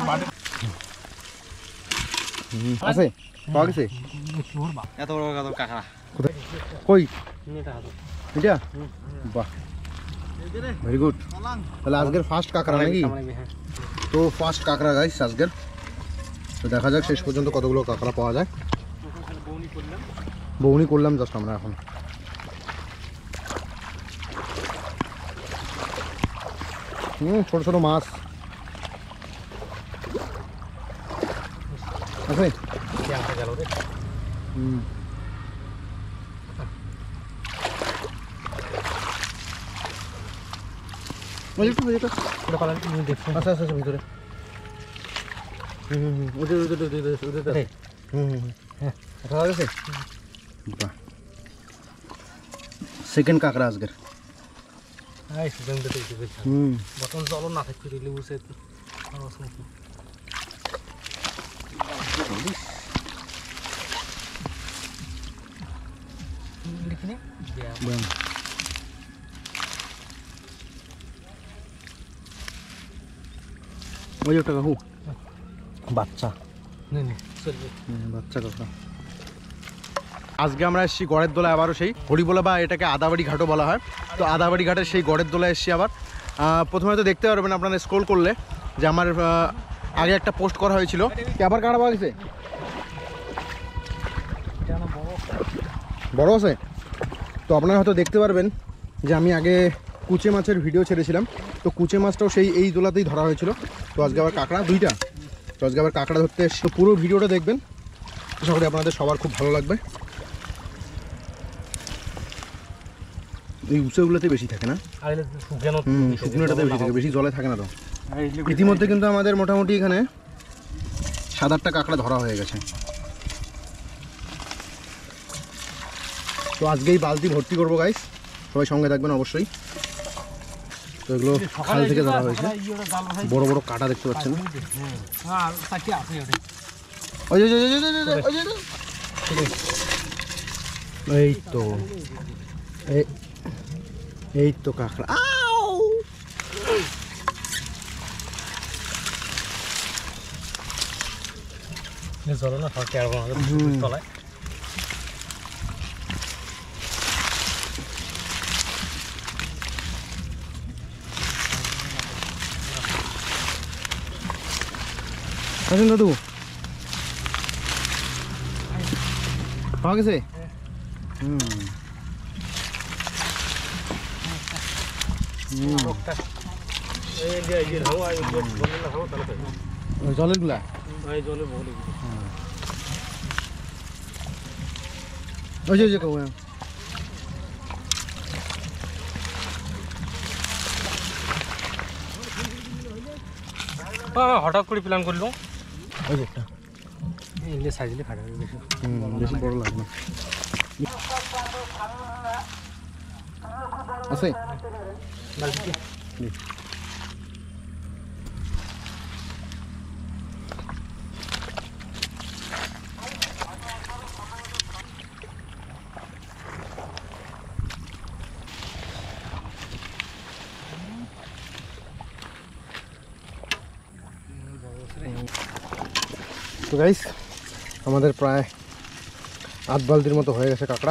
আছে পাওয়া গেছে এত বড় কাঁকড়া কই এটা বাহ ভেরি গুড তাহলে আজকের ফার্স্ট কাঁকড়া নাকি তো ফার্স্ট কাঁকড়া গাইস আজকের তো দেখা যাক শেষ পর্যন্ত কতগুলো কাঁকড়া পাওয়া যায় বউনি করলাম জাস্ট আমরা এখন ছোট ছোট মাছ আছে আচ্ছা আচ্ছা ভিতরে সেকেন্ড কাঁকড়া আজকের বর্তমান জল না থাকতে দিলে বুঝে ওই একটা কাকু বাচ্চা বাচ্চা কাকু আজকে আমরা এসেছি গড়ের দোলা আবারও সেই হরিবোলা বা এটাকে আদাবাড়ি ঘাটও বলা হয় তো আদাবাড়ি ঘাটের সেই গড়ের দোলা এসেছি আবার প্রথমে তো দেখতে পারবেন আপনারা স্ক্রল করলে যে আমার আগে একটা পোস্ট করা হয়েছিল আবার কাঁকড়া পাওয়া গেছে বড় আছে তো আপনারা হয়তো দেখতে পারবেন যে আমি আগে কুচে মাছের ভিডিও ছেড়েছিলাম তো কুচে মাছটাও সেই এই দোলাতেই ধরা হয়েছিল তো আজকে আবার কাঁকড়া দুইটা তো আজকে আবার কাঁকড়া ধরতে এসে পুরো ভিডিওটা দেখবেন আশা করি আপনাদের সবার খুব ভালো লাগবে এই উঁচুগুলোতে বেশি থাকে না শুকনোটাতে বেশি থাকে বেশি জলে থাকে না তো ইতিমধ্যে কিন্তু আমাদের মোটামুটি এখানে 7-8টা কাঁকড়া ধরা হয়ে গেছে তো আজকেই বালতি ভর্তি করবো গাইস সবাই সঙ্গে থাকবেন অবশ্যই তো এগুলো খাল থেকে ধরা হয়েছে বড় বড় কাঁটা দেখতে পাচ্ছেন এই তো এই তো কাঁকড়া চলো না তলায় আসেন দাদু পাওয়া গেছে জলের গুলা হঠাৎ করে প্ল্যান করলো ওই যে একটা সাইজ দিলে খাটা বেশি বড় লাগবে আছে তো গাইস আমাদের প্রায় 8 বালতির মতো হয়ে গেছে কাঁকড়া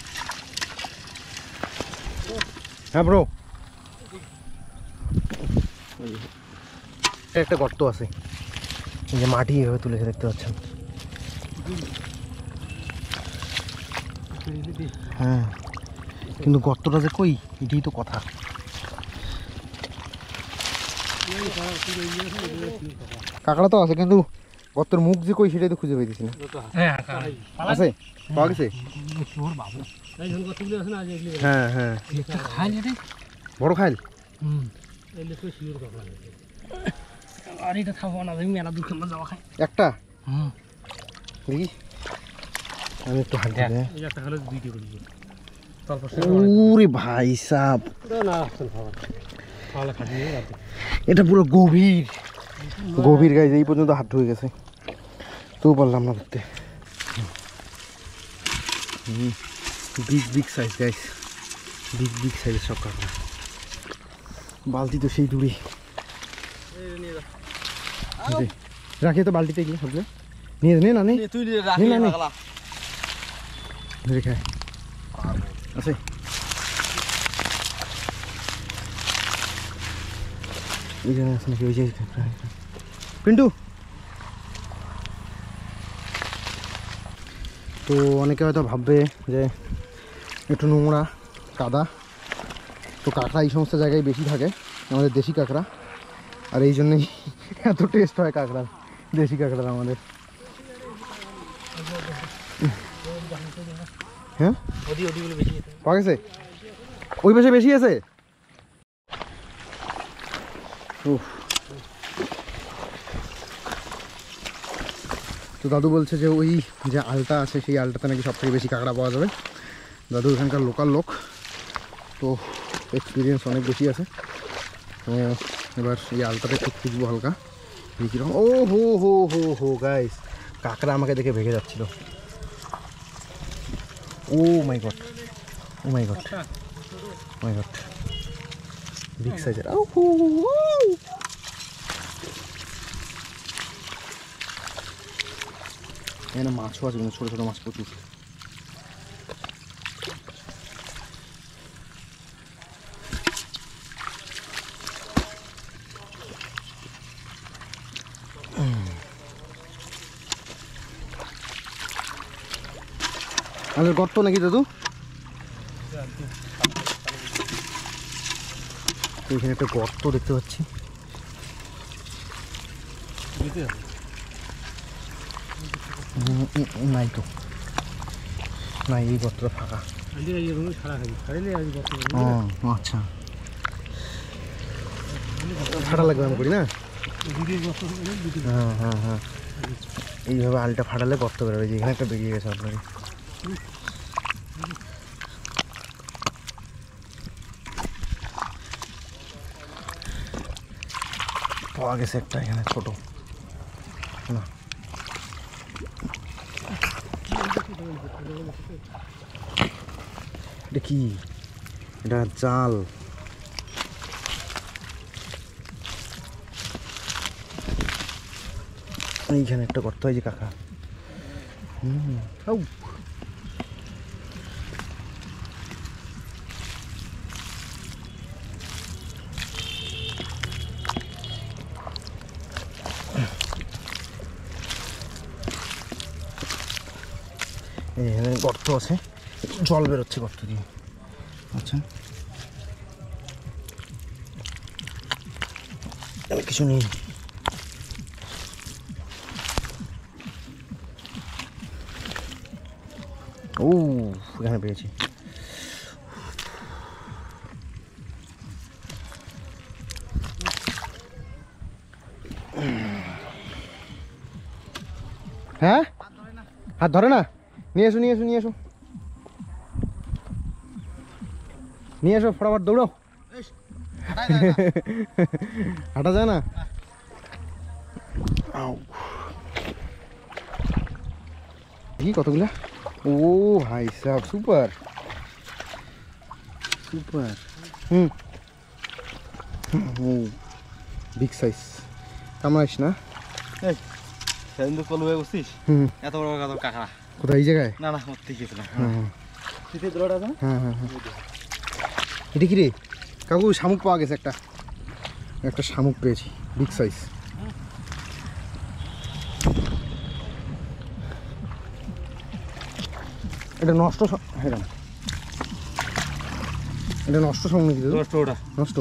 হ্যাঁ ব্রো একটা গর্ত আছে এই যে মাটি এভাবে তুলেছে দেখতে পাচ্ছেন হ্যাঁ কিন্তু গর্তটা যে কই এটাই তো কথা কাঁকড়া তো আছে কিন্তু গর্তের মুখ যে কই সেটাই তো খুঁজে পাইতেছি না আছে পাওয়া গেছে হ্যাঁ হ্যাঁ বড় খাইল একটা দেখি আমি একটু হাত ওরে ভাই সাপ এটা পুরো গভীর গভীর গাইজ এই পর্যন্ত হাত ধুয়ে গেছে তো পারলাম না ধরতে big big size guys big big সাইজের সব কাঁকড়া বালতি তো সেই দূরে রাখি তো বালতিতে গিয়ে সবগুলো নিয়ে নে না নেই তুই না নে রেখে আছে এই জায়গায় আছে নাকি ওই যে পিন্টু তো অনেকে হয়তো ভাববে যে একটু নোংরা কাদা তো কাঁকড়া এই সমস্ত জায়গায় বেশি থাকে আমাদের দেশি কাঁকড়া আর এই জন্যই এত টেস্ট হয় কাঁকড়ার দেশি কাঁকড়ার আমাদের হ্যাঁ পাওয়া গেছে ওই পাশে বেশি আছে তো দাদু বলছে যে ওই যে আলটা আছে সেই আলটাতে নাকি সব থেকে বেশি কাঁকড়া পাওয়া যাবে দাদু এখানকার লোকাল লোক তো এক্সপিরিয়েন্স অনেক বেশি আছে তো এবার এই আলটাতে একটু খুঁজবো হালকা কীরকম ও হো হো হো হো গাইস কাঁকড়া আমাকে দেখে ভেঙে যাচ্ছিল oh my God oh my God my God big সাইজের এখানে মাছও আছে কিন্তু ছোটো ছোটো মাছ প্রচুর আমাদের গর্ত নাকি দাদু এখানে একটা গর্ত দেখতে পাচ্ছি নাই তো নাই এই গর্তটা ফাঁকা ও আচ্ছা ফাটা লাগবে আমি করি না হ্যাঁ হ্যাঁ হ্যাঁ এইভাবে আলটা ফাটালে গর্ত বেরোবে যে এখানে একটা বেরিয়ে গেছে আপনার পাওয়া গেছে একটা এখানে ছোট না এটা কি এটা জাল এইখানে একটা করতে হয় যে কাকা এখানে গর্ত আছে জল বেরোচ্ছে গর্ত দিয়ে আচ্ছা আমি কিছু নেই ও এখানে পেয়েছি হ্যাঁ হাত ধরে না নিয়ে এসো নিয়ে এসো নিয়ে এসো নিয়ে এসো ফটাফট দৌড়াও হাঁটা যায় না কি কতগুলা ও ভাই সাহেব সুপার সুপার ও বিগ সাইজ কামাইস না সেদিন তো কল হয়ে বসছিস এত বড় বড় কাঁকড়া কোথায় এই জায়গায় না না মরতে গেছিলাম হ্যাঁ শীতের দৌড়াটা আছে না হ্যাঁ হ্যাঁ হ্যাঁ এটা কি রে কাকু শামুক পাওয়া গেছে একটা একটা শামুক পেয়েছি বিগ সাইজ এটা নষ্ট হ্যাঁ এটা নষ্ট শামুক নাকি নষ্ট ওটা নষ্ট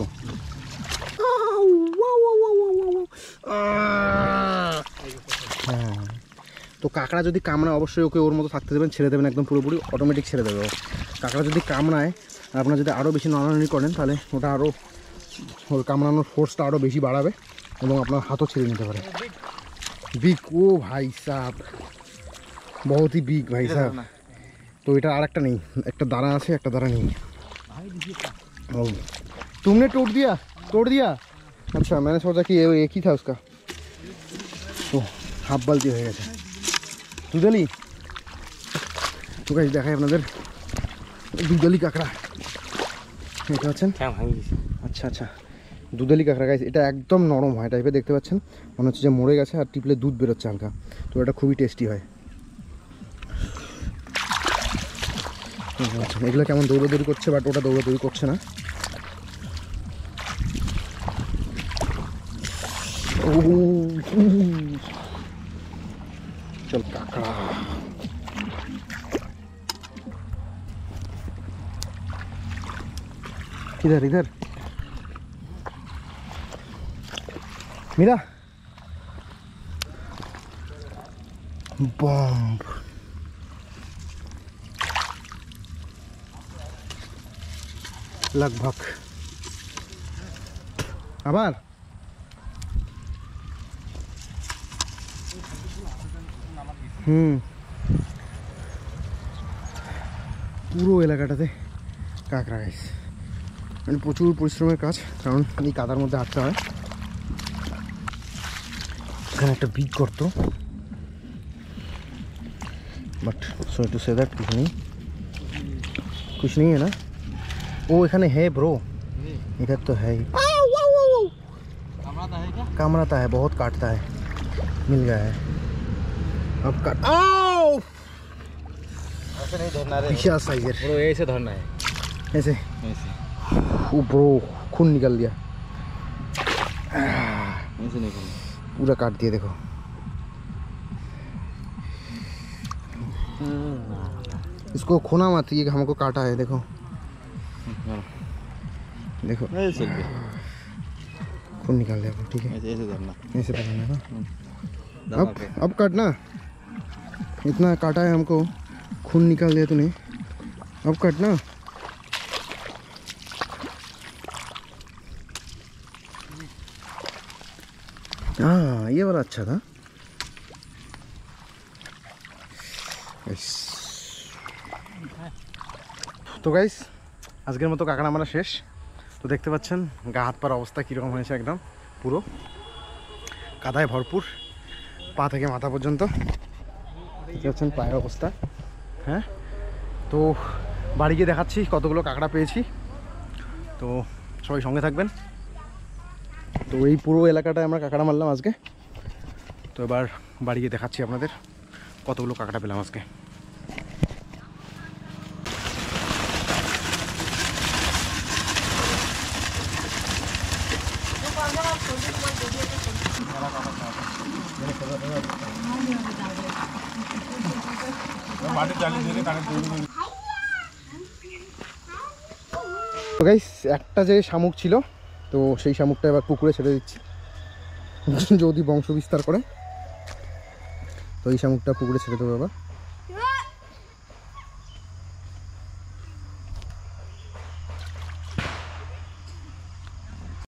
হ্যাঁ তো কাঁকড়া যদি কামড়ায় অবশ্যই ওকে ওর মতো থাকতে দেবেন ছেড়ে দেবেন একদম পুরোপুরি অটোমেটিক ছেড়ে দেবে ও কাঁকড়া যদি কামড়ায় আর আপনারা যদি আরও বেশি নড়ানড়ি করেন তাহলে ওটা আরও ওর কামড়ানোর ফোর্সটা আরও বেশি বাড়াবে এবং আপনার হাতও ছেড়ে নিতে পারে বিগ ও ভাই সাহ বহুত হি বিগ ভাই সাহ तो এটা আর একটা নেই একটা দানা আছে একটা দানা নেই ओ तुमने तोड़ दिया अच्छा मैंने सोचा कि ये एक ही था उसका तो हाफ बाल्टी हो गया দুধালি তো গাইস দেখাই আপনাদের দুধালি কাঁকড়া এটা আছেন ভাঙি গেছে আচ্ছা আচ্ছা দুধেলি কাঁকড়া গাইস, এটা একদম নরম হয় টাইপের, দেখতে পাচ্ছেন মনে হচ্ছে যে মরে গেছে, আর টিপলে দুধ বেরোচ্ছে হালকা, তো এটা খুবই টেস্টি হয়। এগুলো কেমন দৌড়াদৌড়ি করছে, বাট ওটা দৌড়াদৌড়ি করছে না। চল কাঁকড়া, इधर इधर मीरा बॉम्ब लगभग আবার পুরো এলাকাটাতে কাঁকড়া গাইস, মানে প্রচুর পরিশ্রমের কাজ, কারণ এই কাদার মধ্যে হাঁটতে হয়। এখানে একটা বিগ গর্ত, but sorry to say that कुछ नहीं है ना। वो एखाने है ब्रो, इधर तो है ही। कामड़ाता है, बहुत काटता है। मिल गया है अब काट। ऐसे नहीं धरना रे विशाल साइजर, ब्रो ऐसे धरना है, ऐसे ऐसे वो ब्रो खून निकल गया, ऐसे नहीं करना। पूरा काट दिया देखो। इसको खोना मत, ये हमको काटा है देखो, देखो ऐसे खून निकाल दिया, ठीक है ऐसे धरना। ऐसे पकड़ना है ना। दबा के। अब काटना, इतना काटा है हमको, खून निकाल दिया तूने, अब काटना। हाँ ये वाला अच्छा था। তো গাইস আজকের মতো কাঁকড়া মারা শেষ। তো দেখতে পাচ্ছেন গা হাত পার অবস্থা কীরকম হয়েছে, একদম পুরো কাদায় ভরপুর, পা থেকে মাথা পর্যন্ত দেখতে পাচ্ছেন পায়ের অবস্থা। হ্যাঁ, তো বাড়ি গিয়ে দেখাচ্ছি কতগুলো কাঁকড়া পেয়েছি, তো সবাই সঙ্গে থাকবেন। তো এই পুরো এলাকাটায় আমরা কাঁকড়া মারলাম আজকে, তো এবার বাড়ি গিয়ে দেখাচ্ছি আপনাদের কতগুলো কাঁকড়া পেলাম আজকে। তো গাইস একটা যে শামুক ছিল, তো সেই শামুকটা এবার পুকুরে ছেড়ে দিচ্ছি যদি বংশ বিস্তার করে, তো এই শামুকটা পুকুরে ছেড়ে দেবো এবার।